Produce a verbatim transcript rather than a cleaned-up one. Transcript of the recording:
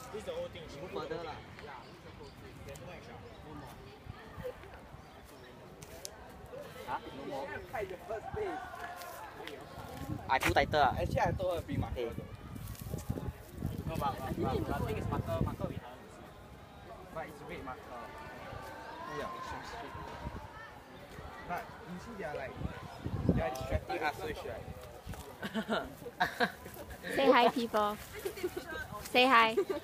This is the old thing. Move further lah. Huh? No more. I pull tighter ah. Actually, I told her to bring marker. Hey. No, but, but, but, but I think it's marker, marker we haven't seen. But it's red marker. Yeah, it's so straight. But you see, they are like, they are distracting us, so it's like. Say hi, people. Say hi.